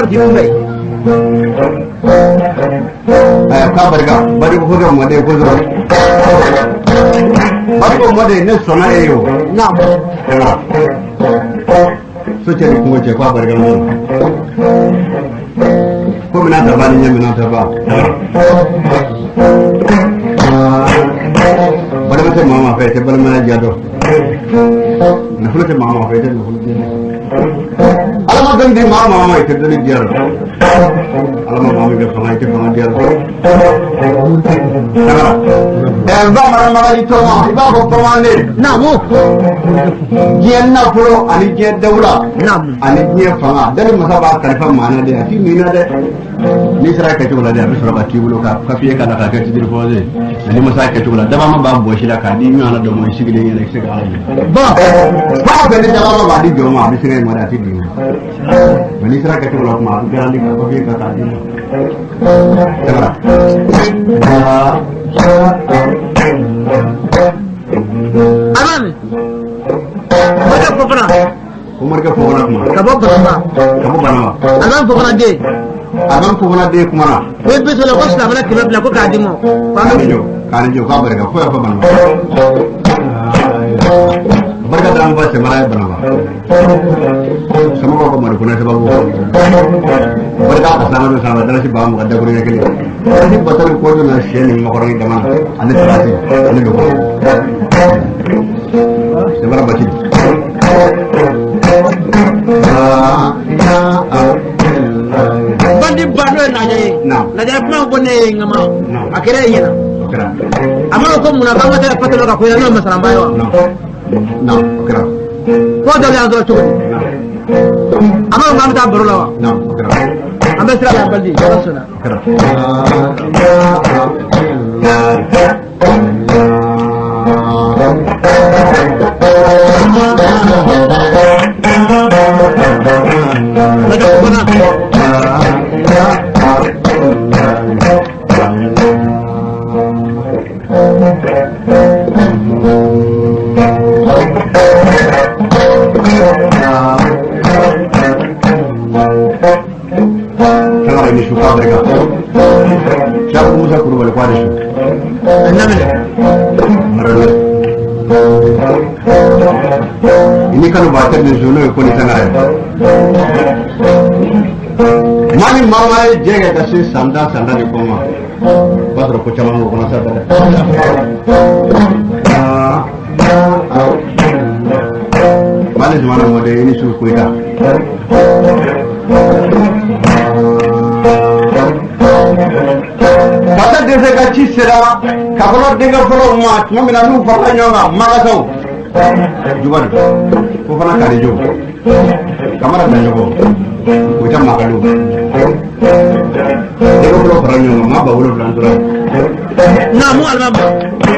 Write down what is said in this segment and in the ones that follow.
Jimmy. Kabarga, bari ko ga mode ko zo. Bari ko mode ne sona eyo. Na. So ce ko ce kabarga mo. Ko mina da bani ne mina ta ba. Bari ko mama fa te bal mana jado. Na fulo te mama fa te na fulo te. Alama gandi mama te te ni jaro. Alama mama ke fanga ke fanga dia. Ba mara ito ma iba ko pamane. Namu. Gienna pro ani ge daula. Namu. Ani ge fanga. Dari masaba kalfa mana dia. Ti mina de. Ni sara ka tugula da bisra ba ti bulo ka fiye kana ka ti dir foze. Ani masa ka tugula da ma ba bo shi da ka di mi ana da mo shi gide ne sai ga ala. Ba ba ne da ba ba di jo ma bi sai ma da ti di. Ni sara ka tugula ma bi ga ni ka fiye ka ta di. Aman. Mana pokona? Umar ka pokona kuma. Kabo pokona. Kabo banama. Aman pokona de. Aman pokona de kuma na. Wai biso la ko sala kila bla ko ka dimo. Kan jo ka barka ko ya fa banama. Barka da ba se mara banama. Sama ko mar kuna sababu. Barka ka sama da shi ba mu gadda gurin yake. Ni batar ko na sheni makoran da mana. Ani tarasi. Ani do. Sebara baci. Bandi bando na jaye. Na jaye kuma bonne ngama. Akira yena. Akira. Amaro ko muna kama ta patalo ka ko yana masala bayo. No, akira. Ko da ya zo to. Amaro ngam ta baro lawa. No, akira. Ambe sira la baldi ya sona. Akira. Lagi pokona. Kalau ini suka mereka. Siapa musa kuru balik pada su? Enam. Mereka. Ini kalau baca di zona ekoni tengah. Mani mama jaga kasih sanda di koma. Pasro kucaman lu kena sadar. Mani semana mode ini suruh kuita. Kata desa kacil sera, kalau dengar follow mat, mami nanu papa nyonga, makasau. Juga, kau pernah kali juga. Kamera dah juga, macam makalu. Dengar follow pernah nyonga, mak bawa ulang turun. Namu almama.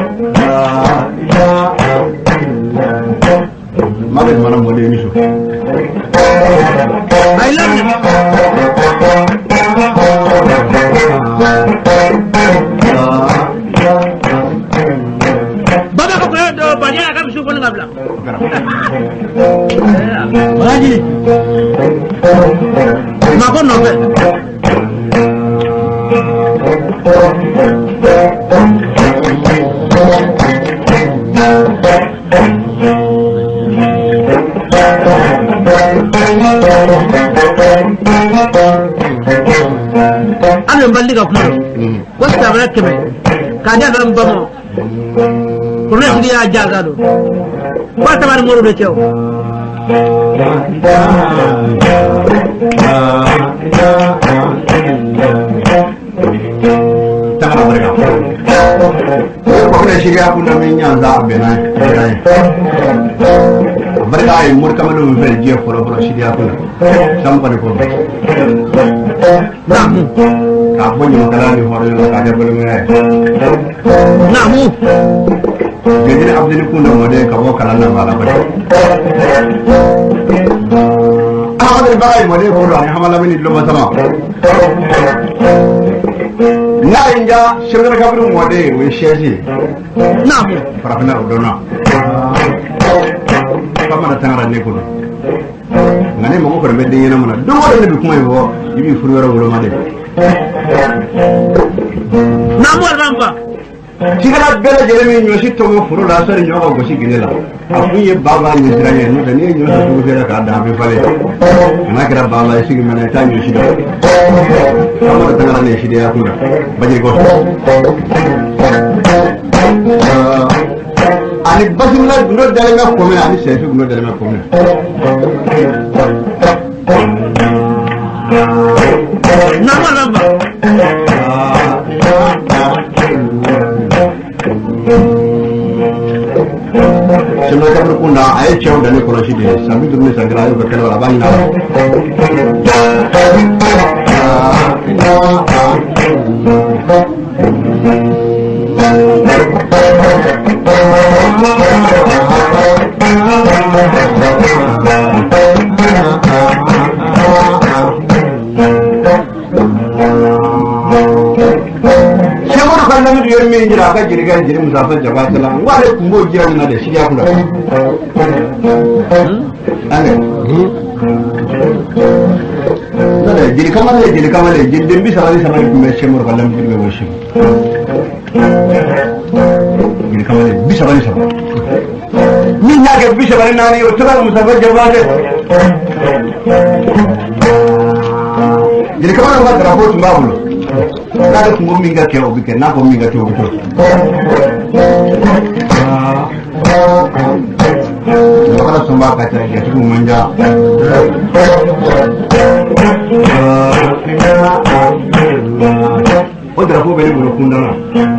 Mana mana mode ini su. I love you. Baba ko ko do banya ka bisu ko ngabla. Maji. Ma ko no be. Ano mbali ka kuma. Wasta ba keme. Ka ja garan bamo. Kurne ndi ya jaga do. Ba ta bar muru do cew. Tangan mereka. Pokoknya sih aku namanya zah benai. Mereka yang mereka malu berjaya pura-pura sih aku. Sampai di pura. Namu. Kamu yang kalau di pura yang ada belum ada. Namu. Jadi abdi pun dah ada kamu kalau nama apa? Ahmad al-Barai mode pura yang hamalah ini belum sama. Na inja shirgar kabru mode wisheji. Namu. Para benar dona. Kamu datang rani kuno. ngane mo ko be de yana mana do wala be kuma yo ibi furu yoro wolo ma de na mo ramba tigala bela jeremi nyoshi to mo furu la sare nyoga go shigela afuye baba ni siranye no tani nyoshi to fere ka da be fale na kira baba shigi mena ta nyoshi do amara tangara ne shide ya kuma baje go ani basimla gundo dalema kome ani sefi gundo dalema kome nama lamba semua kamu kunda ayat jauh dari kolasi dia sambil turun segera ayo berkenalan abang ini min jira ka jirga jiri musafa jaba tala wale kumbo jira na da shi ya kula ane nare jiri kamale jiri bi sabari kuma shemur kallam jirga washi jiri kamale bi sabari min ya ga bi sabari nani o tala musafa jaba de jiri kamale ba dara ko tumbabulo kada kumbo minga ke obike na ko minga ke obike kada sumba ka ta ya tu manja odra ko bele bulu kundana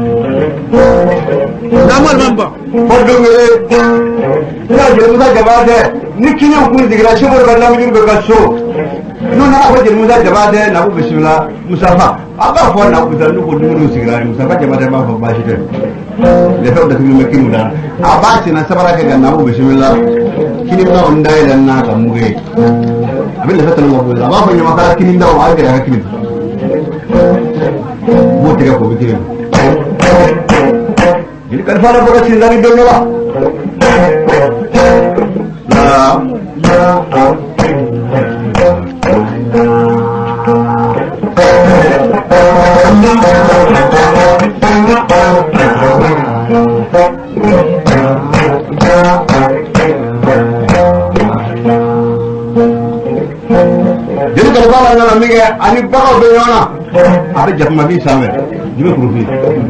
namal mamba fodo ngere ya je musa jabade ni kinyo kun digra shobor balla mi be kaso no na ko je musa jabade na ko bismillah musafa aba fo na ko dan ko dum sigira musafa jabade ba fo ba shi te le fa da tumi me kinu da aba ci na sabara ke na ko bismillah kini na on dai dan na ka muge abin da fatan ko aba fo nyama kala kini da wa ga da kini mo te ko bi jadi kan fala boga ci dari do la jadi kalau bala na mi ga ani bago be yona ada jafma bi sawe jibe kurufi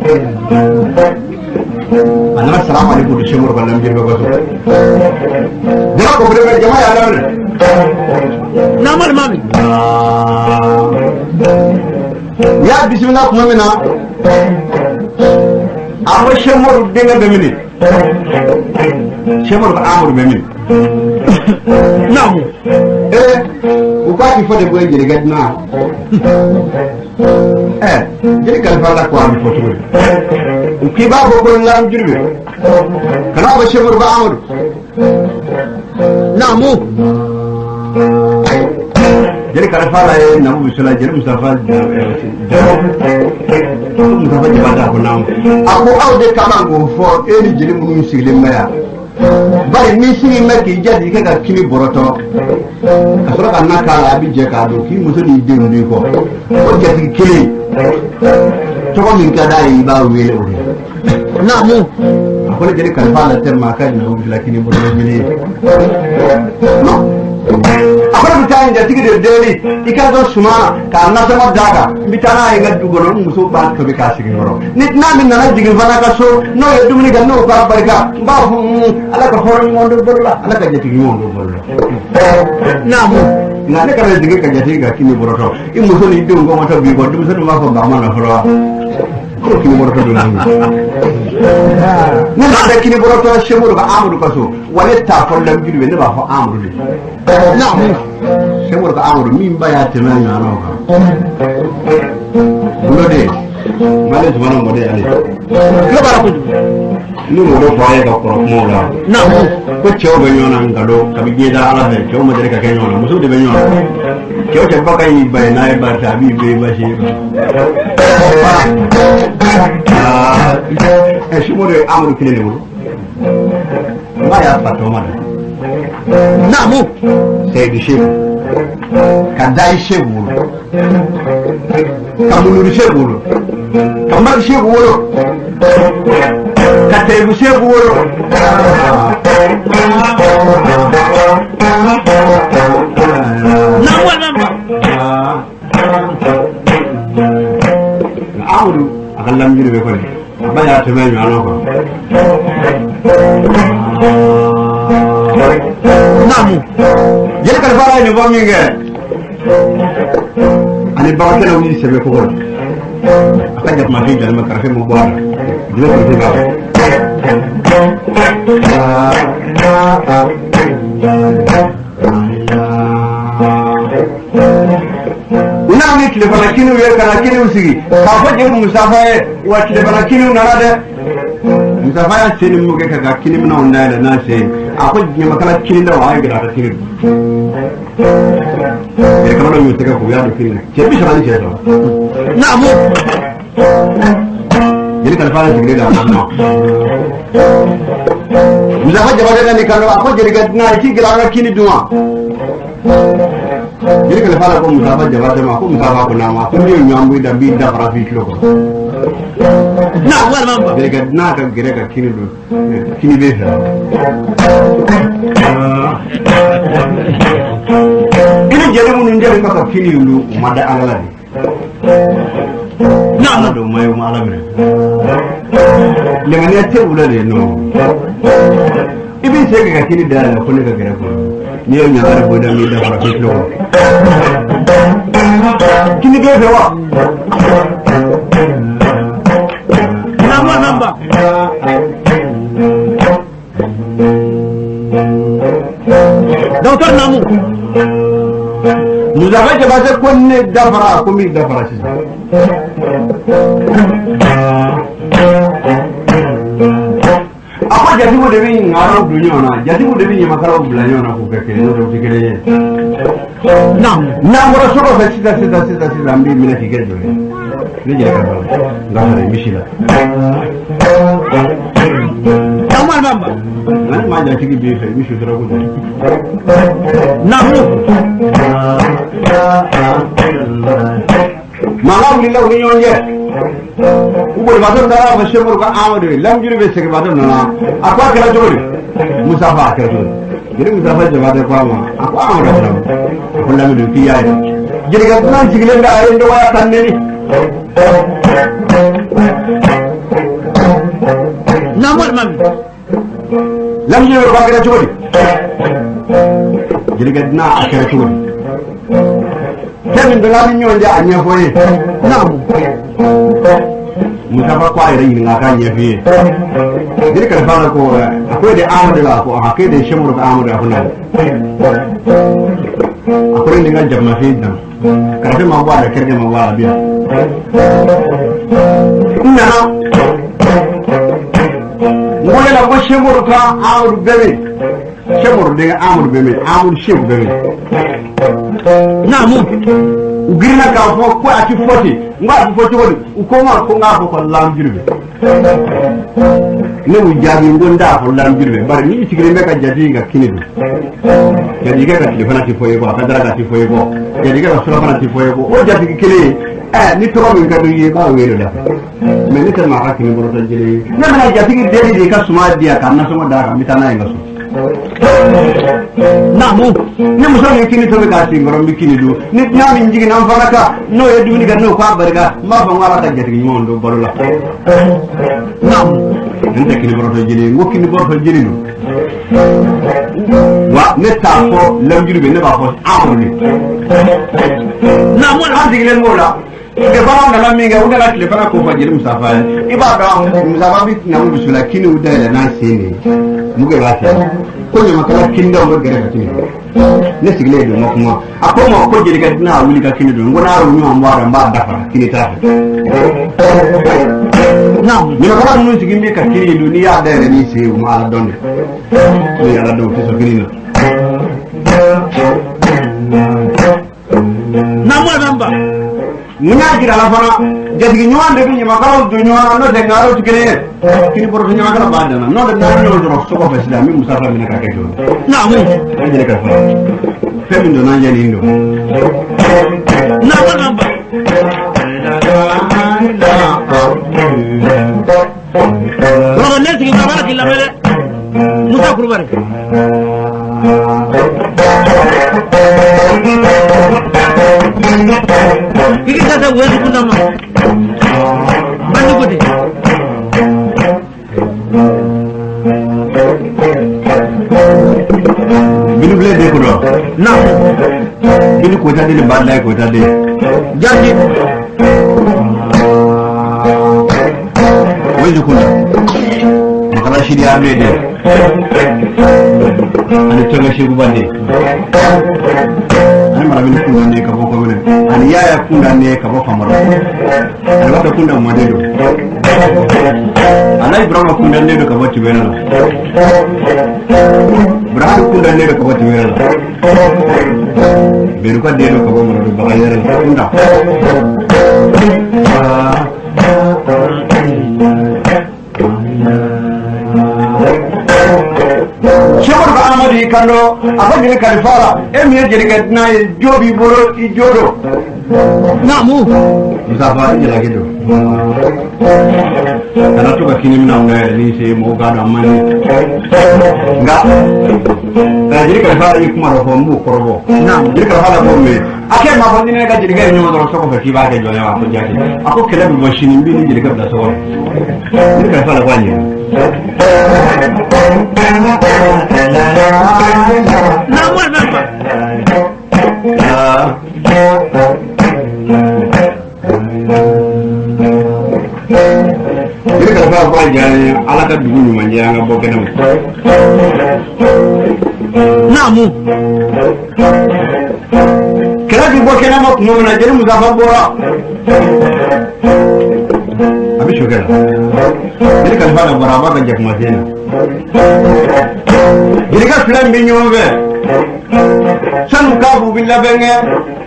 ana assalamu alaikum da shemur ballam jirbe gaso dina ko bude jama'a ya lawan namal mami ya bismillah kuma mina amma shemur dinga da mini shemur ba amur be mini namu o ka ti fode boy jere gadna jere kal fala ko am foto o ki ba bo ko ngam jirbe kana ba shemur ba amur namu jere kal fala namu bisala jere mustafa mustafa jabada ko nam ako awde kama go fo eni jere munu sigile maya bari ni sigi meki jadi ke ka kini boroto kasura kana kala abi je ka do ki muso ni de ndi ko o jadi kili to ko min kada yi ba wele o namu ko le jadi kan fala terma ka ni o lakini boroto mili no akora bitani da tigi de deli ikazo suma ka na sama daga bitana ay gaddu gono muso ba ko be ka sigi goro nit na min na jigi fana ka so no e dumni ga no ba barka ba ala ka horon mondo bolla ala ka jeti mondo bolla namu na ne ka jigi ka jeti ga kini boroto i muso ni dum go mata bi go dum so ma ko ba ma na horo ko kini boroto do ni na da kini boroto shemuru ba amuru ka so wale ta follam gidu ne ba fa amuru ni namu shemuru ka amuru min ba ya tena na no ka lode male zuma no mode ale lo bara ko ni mo do faye ka ko mo la namu ko chew be nyona ngalo ka bi geda ala he chew mo dere ka ke nyona muso de be nyona chew che ba kai ba na e ba ta bi be ba shi shimore amuru kile ne mo ba ya pa to ma Namu Seydi Cheikh Kadai Cheikh Wolo Kamuluri Cheikh Wolo Kambar Cheikh Wolo Katebu Cheikh Wolo Namu Almamba Amadou akan lamjiri be ko ni baya to me nyano ko Namu jere kala fara ni bomi nge ani ba kala wi sebe ko ko aka jap ma fi dal ma karfe mo boara dina ko fi ba una ni telefona kinu ye kana kinu sigi ka fa je musafa wa telefona kinu na de musafa ya seni mu ke ka kinu na onda da na se akwai ni makala kinu da wa ga ta kinu e kana do mutaka ko ya do kinu je bi shara ni je do Namu jadi kalau fara sigi da na musafa jabada ni kana akwai je ga na ki gira kinu duwa jadi kalau fara ko musafa jabada ma ko musafa ko na ma ko ni nyambu da bi da fara fi kilo ko Namu Almamba jadi ga na ka gira ka kinu do kinu be fa ini jadi mun ndel ka kinu lu mada alala ni Namu do mayo mala mene le ngani te ulale no ibi sege ka kinu da ko ne ka gira ko ni yo nyaare bo da mi da fara fi kilo ko kinu be fa wa Namu Almamba Doctor Namu nous avons dépassé qu'on est d'afra comme il d'afra apa jadi mo dewi ngaro dunia na jadi mo dewi makaro bulanyo na ko keke no do tikere Namu na mo rasoro fa sita mbi mina kike do ni je ka ba ngara mishila Namu Almamba nan ma ja tigi be fe mishu dro ko Namu malam lillah ni yonje ubul badon dara ba shemur ka amadu lam juri be sege badon na akwa kala jori musafa kala jori jiri musafa jabade ko ma akwa amadu na ko lam du fi yaay jiri ga nan jigile nga ay ndo waya tanne ni Namu Almamba lam juri ko kala jori jiri ga na akara jori kemin da ni nyonje anya foye Namu musafa kwa ira yin nga kan yafi dir ka fara ko akwai da amadu la ko akai da shemur ka amadu afuna akwai ne ga jamma fi dan karfe ma ba da kirge ma ba biya ina na ngole la ko shemur ka amadu bebe shemur de amadu bebe amadu shemur bebe Namu ugirna ka fo ko ati foti ngwa foti woni ukoma ko nga ko lam jirbe ne wu jabi ngonda ko lam jirbe bar ni sigire me ka jadi nga kinidu jadi ga telefona ti foye ko ka dara ti foye ko jadi ga sura fana ti foye ko o jadi kile ni to ko nga do yi ba wero da me ni ma ka kini boro to jere ne ma jadi ki dedi di ka suma dia kana suma da ka mitana nga so Namu ne muso ni kini to ka ti ngoro mi kini du ni nyami njigi nam fanaka no e du ni ga no kwa barga ma fa wala ta jadi mon do barola Namu nda kini boro to jeli ngo kini boro to jeli no wa ne ta ko lam jiri be ne ba ko amoni Namu ha digile ngola ke ba na la minga udala tele fana ko fa jeli musafa iba da musafa bi na mu bisula kini udala na sini muge ba ta ko ne makala kinda mo gere ka kini ne sigile do kuma akoma ko jeli ga na wuli ka kini do ngona ru ñu mbara mba dafa kini ta Namu ni makala mu sigi mi ka kini do ni ya dere ni se ma ala donde ni ala do so kini Namu Almamba munya gira la fana jadi nyuan de bi makaro du nyuan no de ngaro tikene kini boro nyama kala badana no de ngaro no ro so ko islami musafa mina ka kejo na mu ajele ka fa femi ndo nanje ni ndo na wana ba ro ne tigi baba ki la mele musa kurbare kiki kata wezi kundama bandi kote binu ble de ko do na binu ko ta de badlay ko ta de jangi wezi kunda makala shiri abe de ani tonga shi bande ani mara binu kunda ne ka boko bene ani yaya kunda ne ka boko famaro ani wata kunda modelo ana ibrahima kunda ne ka boti bene na ibrahima kunda ne ka boti bene na beru ka de ka boko maro ba yare kunda Shekor ka amadi kando apa jere kalifara emi jere kadna jobi boro I jodo na mu musafa jela gido kana to ka kini mina ngaya ni se mo ga do amani nga jere kalifara yikuma ro mbu korobo na jere kalifara bo me ake ma fandi ne ga jere ga ni mo do so ko ka kiba ke jole wa ko jati ako kele bi machine bi ni jere ka da so jere kalifara kwanye na mu na ba Jadi kalau apa jangan ala kan dulu manja nggak bawa kenam. Namu. Kalau dibawa kenam aku mau mengajar musafir bola. Habis juga. Jadi kalau pada berapa kerja kemasian. Jadi kan film bingung ke. Sanu kabu bila bengek.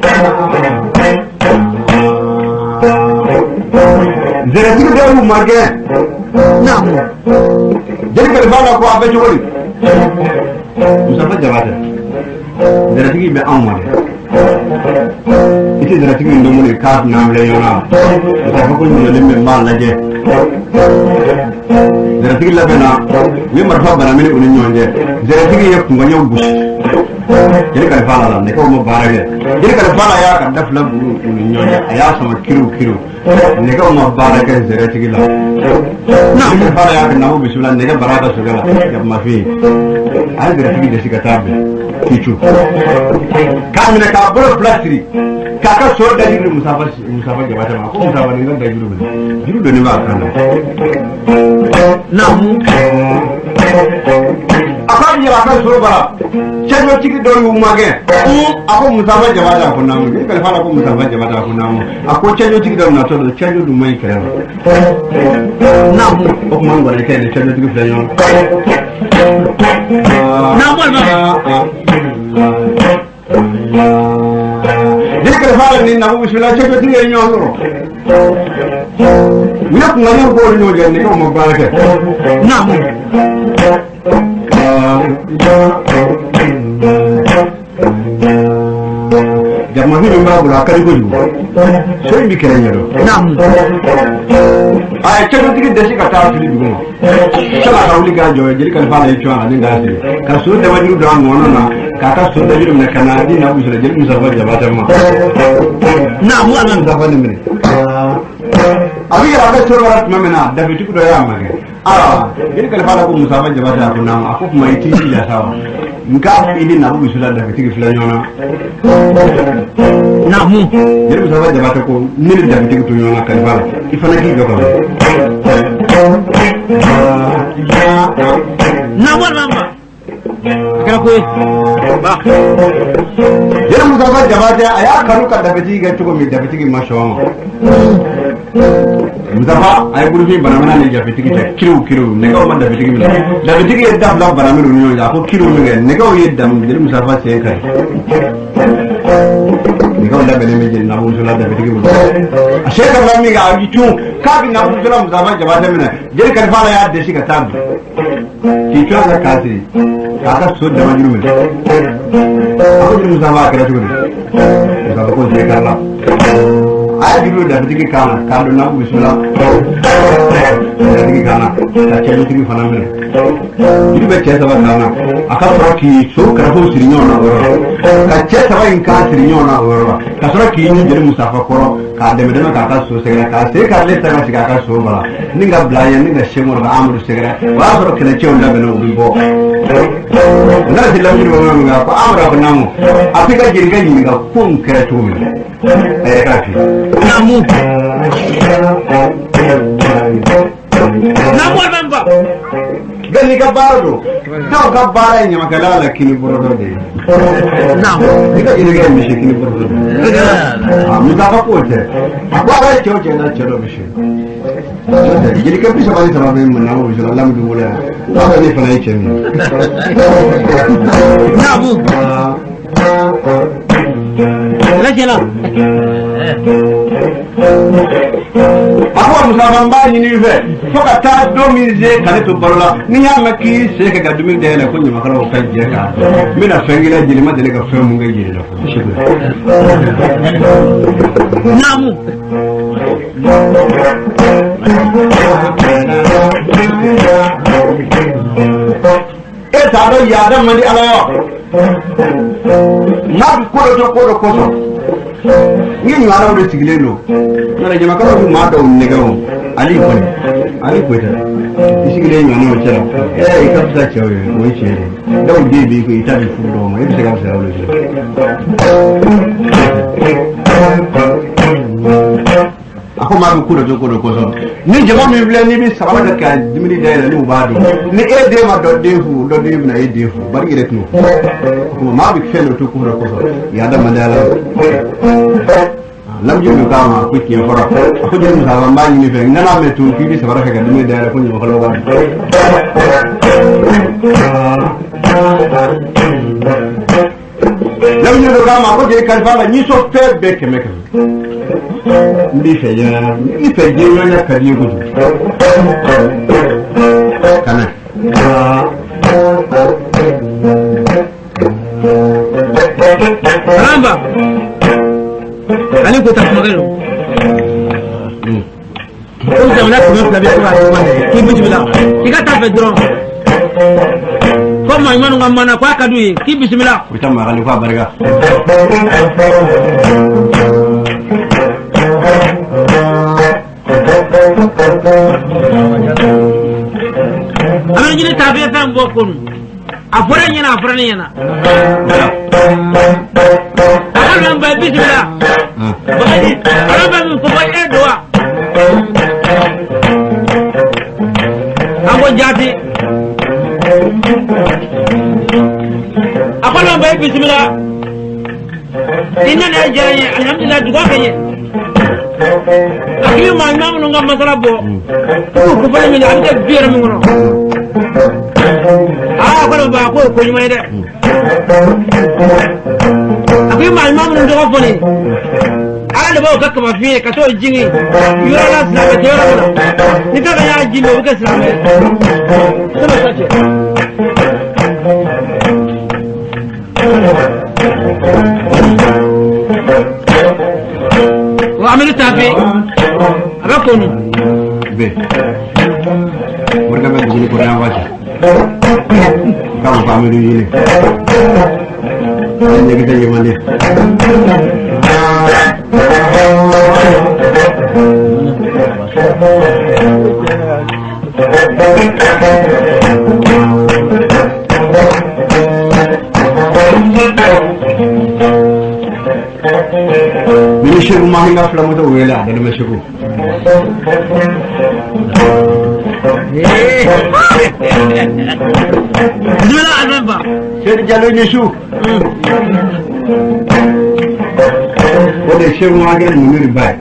Zeratik dah umar ke? Namu. Jadi kalau pada aku apa cuci? Musafir jawatan. Zeratik ibu umar. Itu zeratik itu mula kaf nama leyona. Musafir pun mula lembal lagi. Zeratik labena. Ini merfak beramai ni unin je. Zeratik ia kumanya ubus. Jadi kalau pada lah, mereka mau barang. Jadi kalau pada ya kan dah film unin je. Ayah sama kilo. Nega umma baraka zeratik la na mu fara ya kana mu bismillah nega baraka sugala ya mafi ay zeratik de sikatabe kichu kamina ka bro plastri kaka so da jiru musafa jabata ma ko musafa ne da jiru do ne ba kana na mu akan ya kan so bara chano tiki do yu mage ako musafa jabata ko namu ni kala fara ko musafa jabata ko namu ako chano tiki do na to chano du mai kare na mu ko man gore ke chano tiki flanyo na mu na ni kala fara ni na mu bismillah chano tiki nyolo ni ko ngani ko nyo je ni ko mo baraka na mu Jama ni memang bola kali ko juga. So ini kerana itu. Namu. Ay cakap tiga desi kata asli juga. Salah kau lihat jauh jadi kalau pada itu ada yang asli. Kalau sudah dapat juga orang mana na, kata sudah jadi mereka nanti nak bisa jadi musafir jabatan mah. Namu anak musafir ni mana? Abi ada surat mana? Dah betul dah yang mana? Jadi kalau pada aku musafir jabatan aku nama aku pemain TV ya sama. Engkau ini nak bisa dah betul filanya. Namu. Jadi musafir jabatan aku ni dah betul filanya kalau pada. Ifana lagi juga. Namu nama. Kalau kau, bah. Jadi musafir jabatan ayah karu kat dah betul kita cukup dah betul masyaallah. Musafir ayah guru ni beramai ni dah betul kita kilo. Negau mana dah betul kita. Dah betul kita dah belah beramai dunia. Aku kilo ni. Negau ye dah jadi musafir saya kai. ni ka wala bene meje na musula da bitigi wala asheka bami ga gitu ka bi na musula muzaba jabata mina je kan fara ya da shi ka tabu ki tsaka kasi ka so da majiru me aku jadi musaba kira tuh musaba ko je kala ay biru da bitigi kana ka do na musula bitigi kana ta ce bitigi fana mina ini baca sama kana akan pergi so kerana sirinya orang orang kaca sama ingkar sirinya orang orang kasar kini jadi musafir koro kade medena kata so segera kasih kade sama si kakak so bala ini nggak belayan ini nggak semua orang amur segera wah kalau kena cium dah benar ubimbo nggak silam jadi orang nggak apa amur apa namu api kan jadi kan nggak pun kera cium kasih namu namu apa mbak gani kabaro no kabara nya makalala kini borodo de naam dika ini ga mishi kini borodo mi ka ko te abara choche na chelo mishi jadi kan bisa balik sama men namu bisa Allah mu wala apa ni fana yake ni naam la jela ako musaban ba ni fe foka ta domize kale to borola ni ya maki se ka gadumi de la ko nyima kala ko je ka mina fengila jili ma de ka fe mu ngai jili la ko namu eta do yada mandi ala na ko do ko ni ngara do tigilelo ngara jama ka ko ma do negawo ali ko ta isigile ni no chela ka pisa chewe mo chere da o bi ko ita bi fu do mo e bisa ka pisa lo je ako ma ko do ko so ni jama mi bla ni bi sabala ka dimini dayla ni ubado ni e de ma do defu do de na e defu bari rek no ko ma bi felo to ko so ya da mandala lam jëlu kama ko ci fara ko jëlu sa ba ni fe ngana me tu ki bi sabara ka dimini dayla ko ñu ko lo wa lam jëlu kama ko je kan fa ni so fe be ke me ndi fe je na ka di gudu kana Ramba ali ko ta magalo ko jamana ko me plabe ko ki bismillah ki ka ta fe dron ko ma imanu ngamana ko akadu ki bismillah ko ta magalo ko barga amen jini tabe fam bokun afore nyana akan ba bismillah badi araba mi ko ba edwa ambo jati akan ba bismillah inna na jaraye alhamdulillah dugo kanye akili ma imam no ngam masala bo ko fa mi am de biere mi ngono ko ba ko nyuma de akili ma imam no do ko ni ala ba ko ma fi ka to jingi yura la sa ke yura ko ni ka ya jingi ko ka sa me sama sace وعملت في ركن be mereka begini kurang wajah kamu pamit ini hanya kita gimana Minisir rumah hingga film itu wela dalam masyarakat. Bismillah al-Rabba. Saya jalur Yesus. Oleh Syekh Muhammad Munir Baik.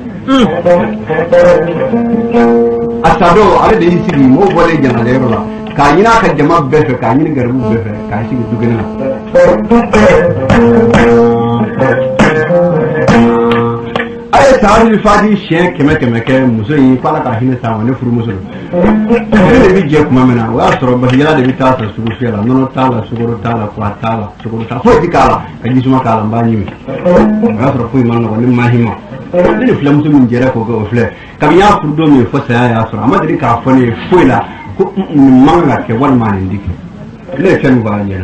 Asado ada di sini mau boleh jangan ada orang. Kayaknya akan jemaah befe, kayaknya garbu befe, kayak sih gitu gini. saali fadi shen keme muso yi fala ka hine sama ne furu muso ne bi je kuma mena wa soro ba yala de bita sa sugu fela nono tala sugoro tala kwa tala sugoro ta fo dikala ka jisuma kala mbani mi wa soro fu man no ni mahima ne fle muso min jere ko go fle ka ya furu do mi fo sa ya soro amadri ka fo ne fo la ko manga ke wal man ndike le ken ba yana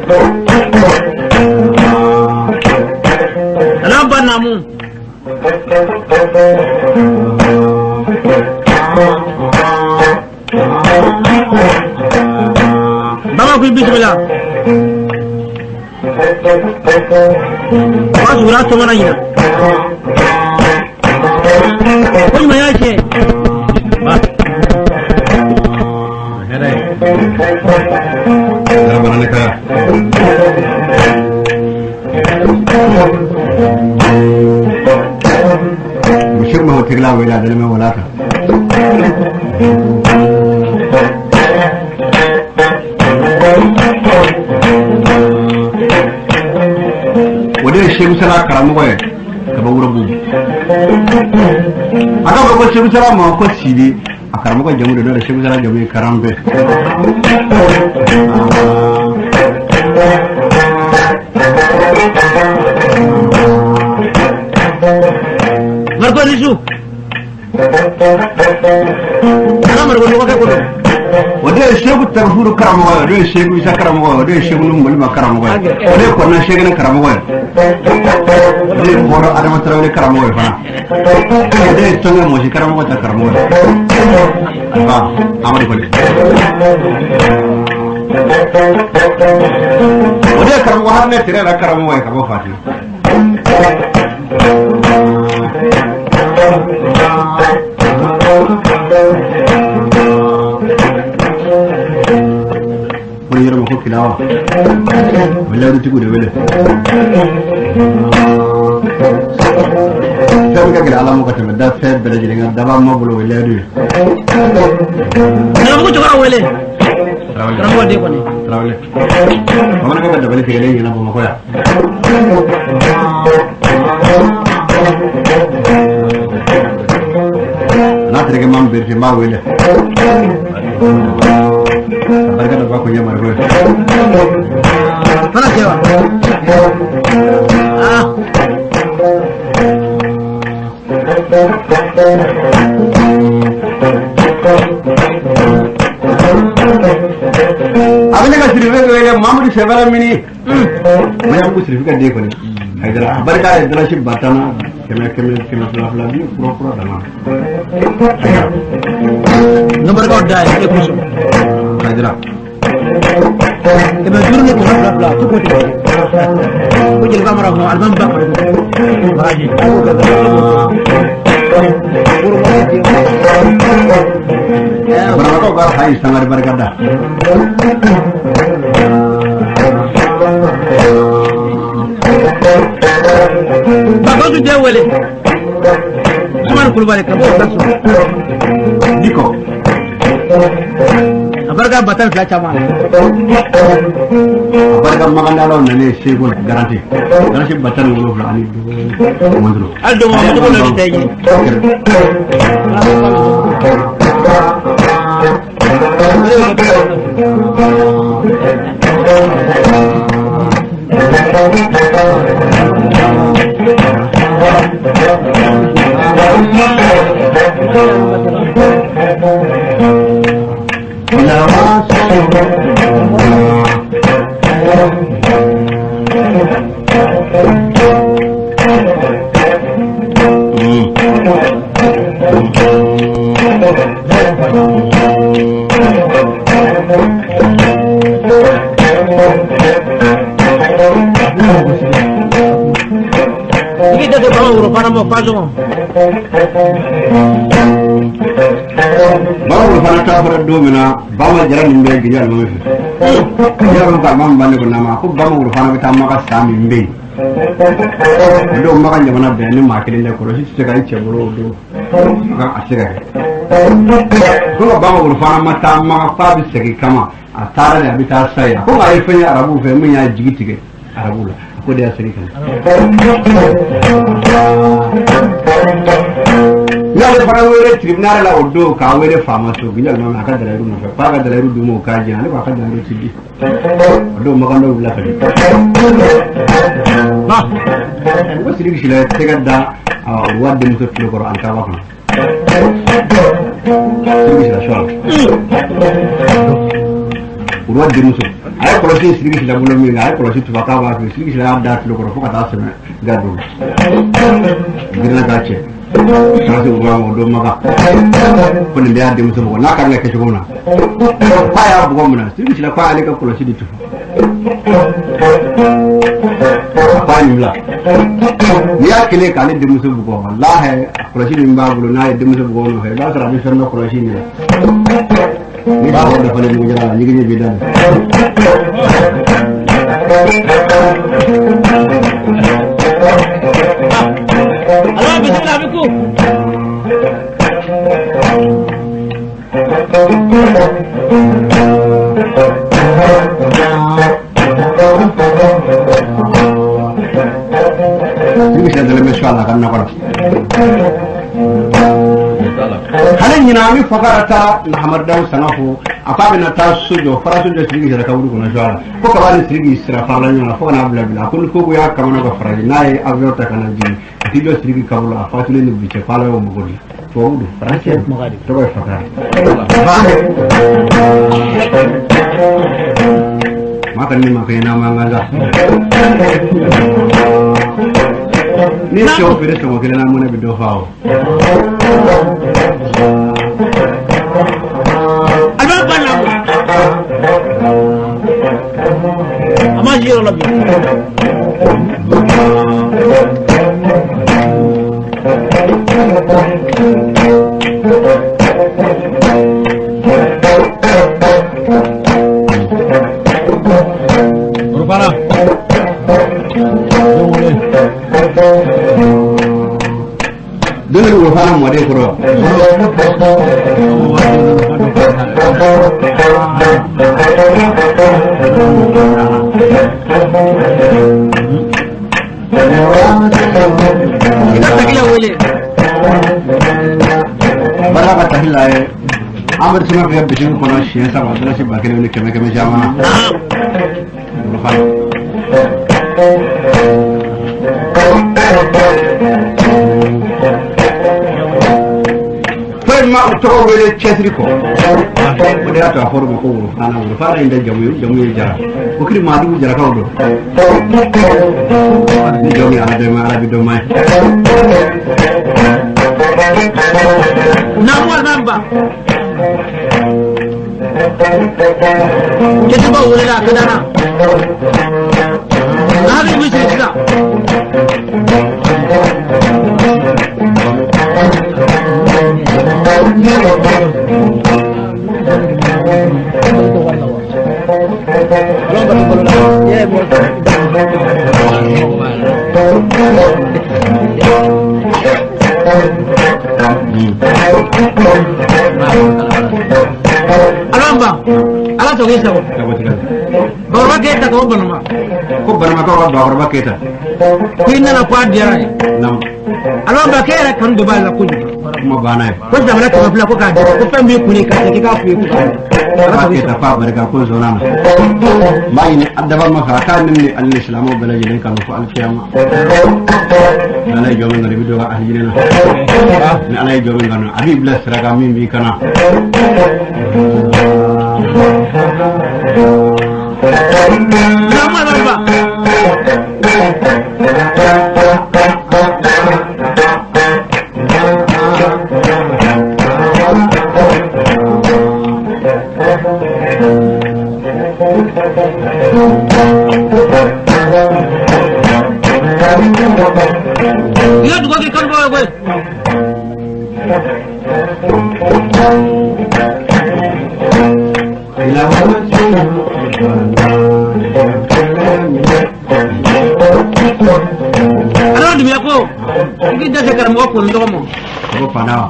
Salam banamu Baba ku bismillah Wa sura to mana ina Kun ma yake ba Hedai da bana ka مشير ما هو تقلع ولا ده ما ولا كا وده الشيء مثلا كلامه وين كبورة بوم أنا بقول الشيء مثلا ما هو سيدي أكلامه وين جمود ده الشيء مثلا جمود كلام به Marco Risu. Ana Marco ni wake kodo. Wade shegu tarfuru karamu wa, wade shegu isa karamu wa, wade shegu lumulima karamu wa. Wade kona shegu na karamu wa. Wade foro adama tarawele karamu wa fana. Wade tonga moshi karamu wa ta karamu wa. Ba, amari kodi. Wade karamu wa hanne tirela karamu wa kabo fati. Boleh orang makhluk kilawa, boleh orang cikgu boleh. Saya bukan kira alam muka cuma dah saya belajar dengan dalam mau boleh boleh ada. Kalau aku cakap boleh. Kalau dia pun. Boleh. Mana kau dah boleh fikir lagi nak buat apa ya? Nak terima mampir si mau boleh. Mereka dah baku yang mana? Mana siapa? Ah. Abang nak cerita ke mamu di sebelah mini. Macam aku cerita dia kau ni. Haidrah. Mereka haidrah si batana. Kena pelan dia pura-pura dama. Nomor kau dah ini kusum. Haidrah. Kena juru ni pelan-pelan tu kau tidak. Kau jadi kamera kau album bakar. Bahagia. Berapa kau kau hai sangat berkata. Bapak tu dia boleh. Cuma nak balik kamu langsung. Diko. Apakah batal flash aman? Apakah makan dalam nene sibuk garanti? Garansi batal dulu berani dulu. Mandro. Aldo mau tu boleh ditanya. Kita tu bawa Eropa nama pasang. Bawa fana ta fara domina bawa jaran nimbe gijal mo fi. Jaran ka mam bande ko nama ko bawa fana ta maka sami mbe. Do maka nyamana be ni makile ko ro ci ga ci bro do. Ga asiga. Ko bawa fana mata maka fa bi segi kama atara ne abita saya. Ko ga ifanya arabu fe mun ya jigitige arabu la. Ko dia segi kan. Yale fara wele tribunal la odo ka wele famaso binya no aka da ru no fa ga da ru dumo ka ji ale ba ka da ru tigi odo magando la fa ba ko siri gishila tega da wadde muso filo ko an ka wa ko siri gishila shwa wadde muso ay ko siri gishila bulo mi ay ko siri tufa ka wa siri gishila da filo ko ka ta sama gado girna ka che Saya uang udah makan, pendidikan di musim bukan, nak kerja ke mana? Payah bukan mana? Sini sila payah leka pulau sini tu. Apa ni lah? Dia kini kali di musim bukan, lah pulau sini mbak belum naik di musim bukan, lah serabih serna pulau sini. Ini baru dah paling mujarab, jadi ni beda. Allah bismillah biku. Ini bisa dalam masalah kan nak. Kalian nyinami fakarata Muhammad sanafu apa bina tasujo farasu de sigi sira kawdu kuna jara ko kabali sigi sira farlanyo na fo na bla bla kun ko ya kamana ko faraji nay aviota kana ji tido sigi kawlu afatule ni biche pala yo mugodi to wudu franche magadi to ko fakara makan ni makena manganga ni show fere to makena na mona bido faawo Ama jiro labi. Rupana. Dulu rupana mode kuro. Baraka tahilai amar cuma kayak bikin kono sih sama terus si bakal ini keme jama ma to wele chesri ko wala ya ta formo ko fara inda jamu jara ko kiri ma du jara ko do ni jomi ala de ma ala bi do mai na mo namba ke ba wala la kadana na bi bi sira Alamba, ala to gisa ko. Bawa kita ko banama. Ko banama ko bawa kita. Kuina na kwa dia. Nam. Alamba kera kan do bala kunni. Mo bana. Ko da mala ko bla ko ka ko fambi kunni ka ke ka fu ko. Ala kita fa barka ko zonana. Mai ni adaba ma ka kan ni al-islam o bala jilin kan ko al-qiyama. Ana jomen ngari bido ga ahli na. Ni ana jomen ngana abi bla sraga min bi kana. Nama apa? Lihat gua ikan bawa gue. Ano demi aku? Ini dah sekarang mau pun domo. Aku panau.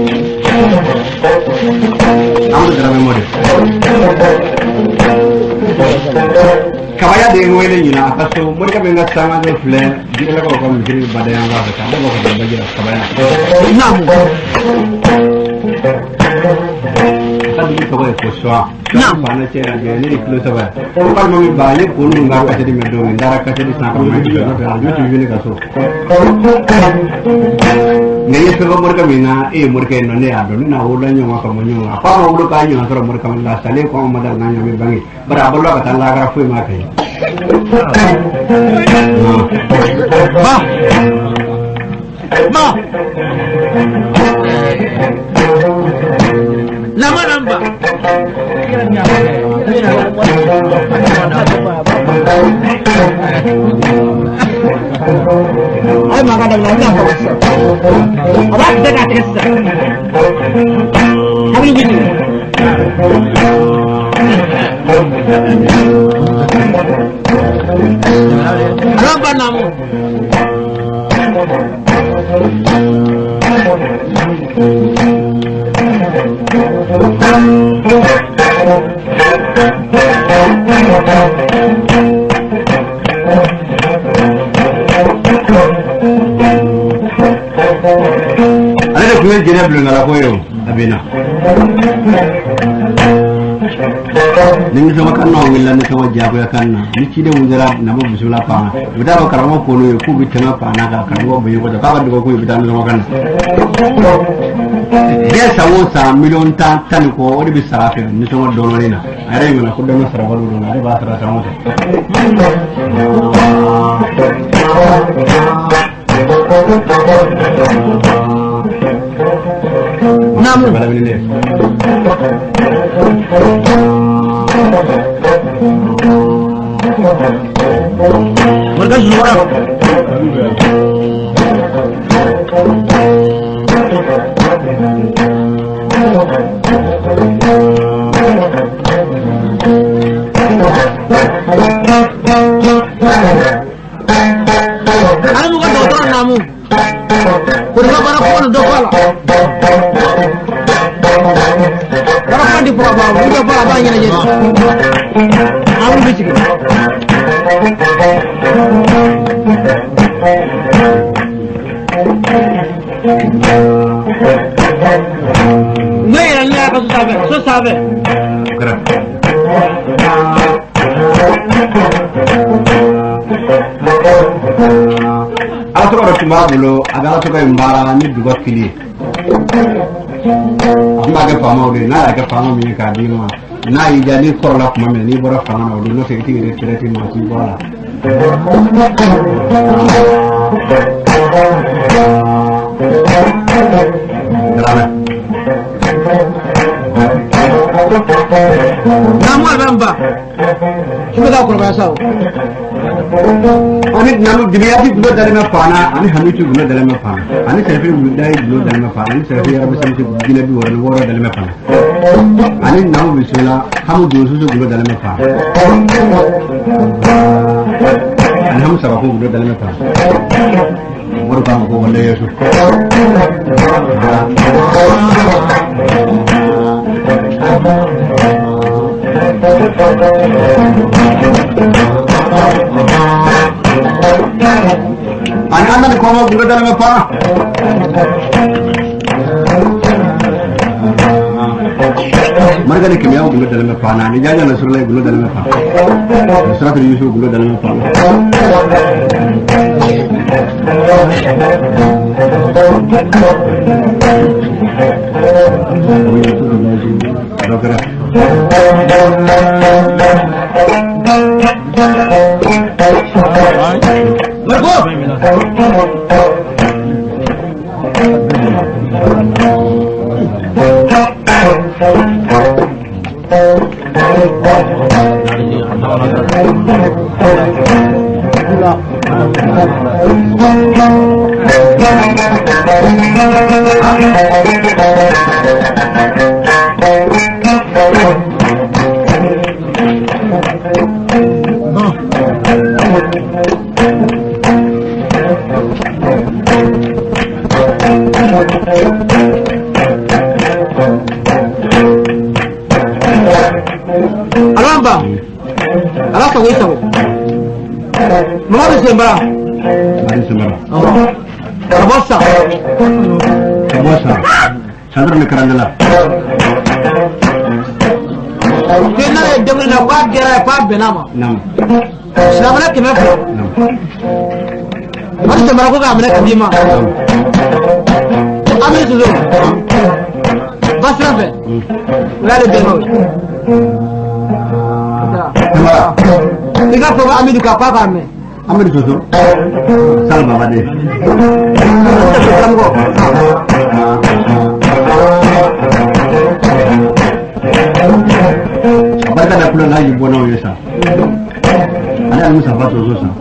Kamu dalam memori. kabaya de wele nyina akaso morika benga sama do fle dira ko ko miri badaya wa ka da ko ko bajira kabaya namu tadi ko ko so namu bana che na ge ni kilo saba ko mami ba ye ko nu nga ka di medo ndara ka di sa ko mai do na jo ju ni ka so ngai ko morika mina e morika no ne ado na wola nyo ma ko mo nyo apa mo wola ka nyo na morika la sale ko mo dar na nyo mi bangi bara bollo ka tan la ga fu ma kai ma lama namba ay maganda na nga ko aba daga tessa abi gini ramba namu ale de kuye jere blu ngala koyo abina ningi sama kanno ngilla ni sama jago ya kanna ni ci de wuzara na mo bisula pa bida ko karamo ko no ku bi tama pa na ka karamo be ko ka ba ko ko bida no sama kanna ya sawo sa million tan ko odi bi sarafe ni sama dono ni na are ngala ko dono sara walu dono are ba sara tamo namu mereka semua ada bukan dokter namu kurang para pun dokter kalau kan di Pulau udah banyak aja aku bisik nggak ya aku susah gerak atau orang cuma dulu agak suka embara ni dua kili amba ga fama ode na ga fama mi ka di ma na yi ja ni korla kuma me ni bora fama na ode no se ti re ti ma ti bora grana namu abamba cuma tahu kalau bahasa ani namu dimiati gulo dalema pana ani hamitu gulo dalema pana ani sefi gudai gulo dalema pana ani sefi ya bisa misi gila bi woro dalema pana ani namu bisula hamu dosu gulo dalema pana ani hamu sababu gulo dalema pana woro kamu ko wala yesu anak-anak di kolom juga dalam apa? Mereka ni kimia juga dalam apa? Nani jaja Nasrullah juga dalam apa? Nasrul Yusuf juga dalam apa? Dokter. sago sago Mamadu Sembara Mamadu Sembara Kabosa Sandra ne karandala Kena demri na kwa gera pa benama nam Islamana kemefu nam Mamadu Sembara ko ga amene kadima Amene tuzo Basrafe Wale beno Tiga ko Amidu ka pa ka me Amidu tuzo Salma bade Barka da kula laji bona yesa ana musa fato zo sa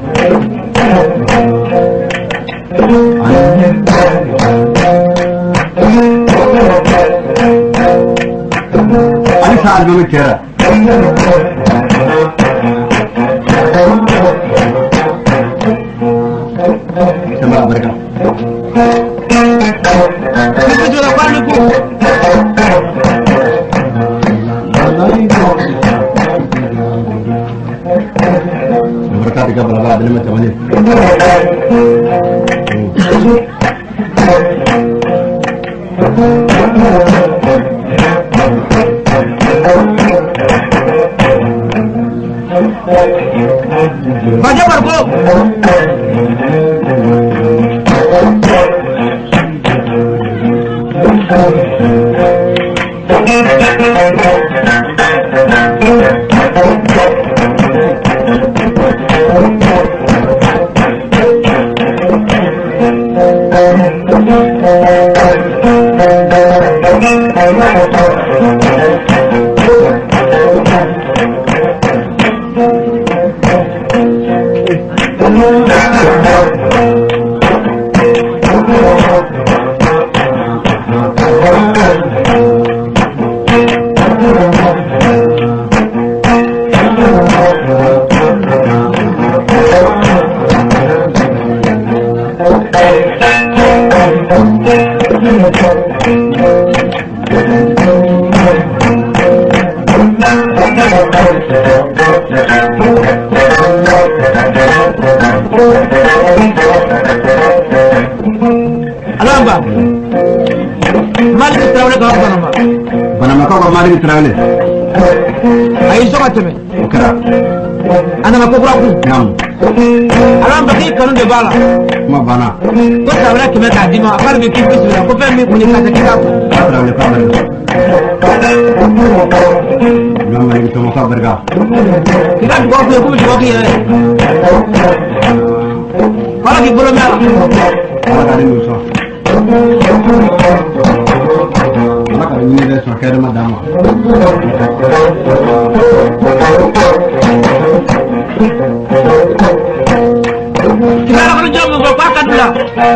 ani sa albu kera sama barka Kita jual apa ni ku? Berkat tiga berapa ada macam mana? Baca berko. Alamba. Malik Traore ka banama. Banama ka Malik Traore. Ayi so kateme. Okara. Ana ma kokura ku. Nam. Alamba ki kanu de bala. Ma bana. Ko Traore keme ka dima akar bi ki bismillah ko fe mi ko ni ka ta kita ko. Traore ka bana. Nam Malik to ka berga. Kita ko ko ko ki ye. Para ki bolo mala. Para ka ni so. Ala ka ni de so ka de madama. Kita ko jom ko pa ka dula.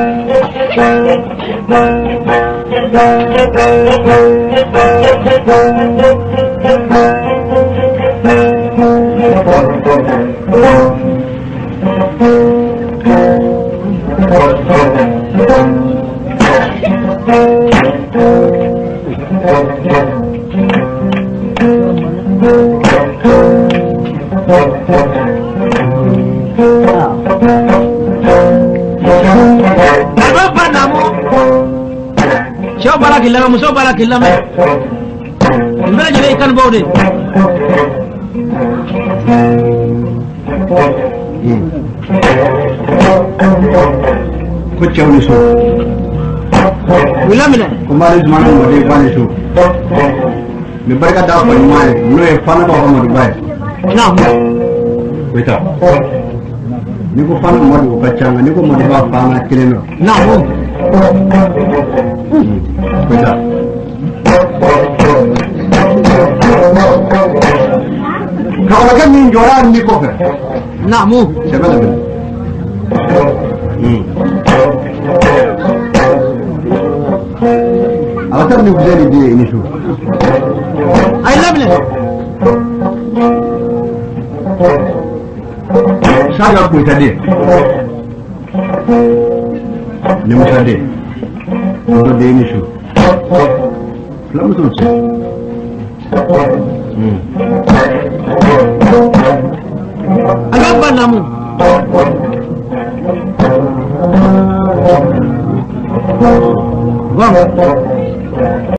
Muso bala kilame mbele jele kan bawde ko chawni so wilamina ko mari zumana mo de bani so me barka da ko mai no e fana ba mo de bay na beta ni ko fana mo de ko changa ni ko mo de ba fana kileno na beta kalau kan min joran ni ko fe namu sebab apa awak ni bisa dia ini su ay labne saya aku tadi ni musade untuk dia ini su Selamat terus. aga banamu bon